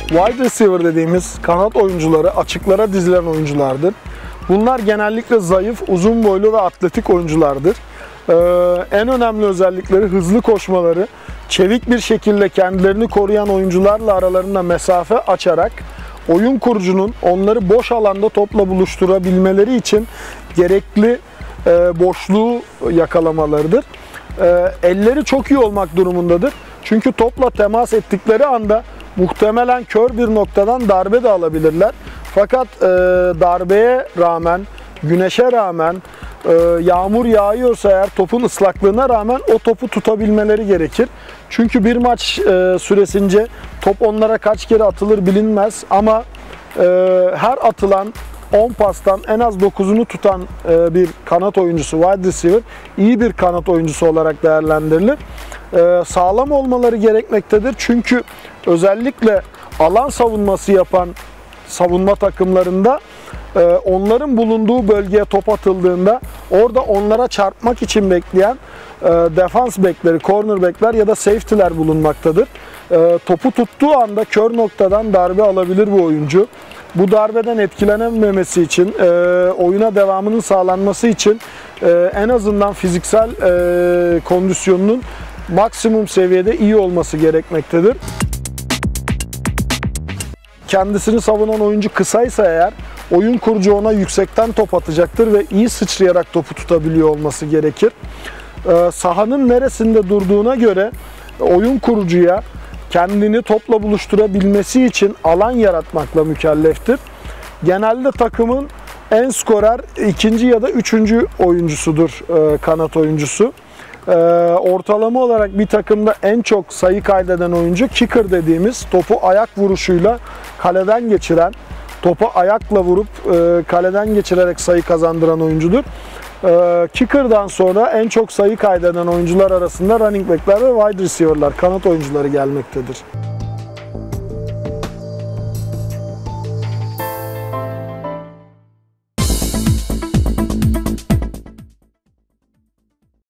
Wide receiver dediğimiz kanat oyuncuları açıklara dizilen oyunculardır. Bunlar genellikle zayıf, uzun boylu ve atletik oyunculardır. En önemli özellikleri hızlı koşmaları, çevik bir şekilde kendilerini koruyan oyuncularla aralarında mesafe açarak oyun kurucunun onları boş alanda topla buluşturabilmeleri için gerekli boşluğu yakalamalarıdır. Elleri çok iyi olmak durumundadır. Çünkü topla temas ettikleri anda muhtemelen kör bir noktadan darbe de alabilirler. Fakat darbeye rağmen, güneşe rağmen, yağmur yağıyorsa eğer topun ıslaklığına rağmen o topu tutabilmeleri gerekir. Çünkü bir maç süresince top onlara kaç kere atılır bilinmez ama her atılan 10 pastan en az 9'unu tutan bir kanat oyuncusu, wide receiver, iyi bir kanat oyuncusu olarak değerlendirilir. Sağlam olmaları gerekmektedir. Çünkü özellikle alan savunması yapan savunma takımlarında onların bulunduğu bölgeye top atıldığında orada onlara çarpmak için bekleyen defans bekleri, cornerbackler ya da safety'ler bulunmaktadır. Topu tuttuğu anda kör noktadan darbe alabilir bu oyuncu. Bu darbeden etkilenememesi için, oyuna devamının sağlanması için en azından fiziksel kondisyonunun maksimum seviyede iyi olması gerekmektedir. Kendisini savunan oyuncu kısaysa eğer, oyun kurucu ona yüksekten top atacaktır ve iyi sıçrayarak topu tutabiliyor olması gerekir. Sahanın neresinde durduğuna göre oyun kurucuya kendini topla buluşturabilmesi için alan yaratmakla mükelleftir. Genelde takımın en skorer ikinci ya da üçüncü oyuncusudur kanat oyuncusu. Ortalama olarak bir takımda en çok sayı kaydeden oyuncu kicker dediğimiz topu ayak vuruşuyla kaleden geçiren, topu ayakla vurup kaleden geçirerek sayı kazandıran oyuncudur. Kicker'dan sonra en çok sayı kaydeden oyuncular arasında running back'ler ve wide receiver'lar, kanat oyuncuları gelmektedir.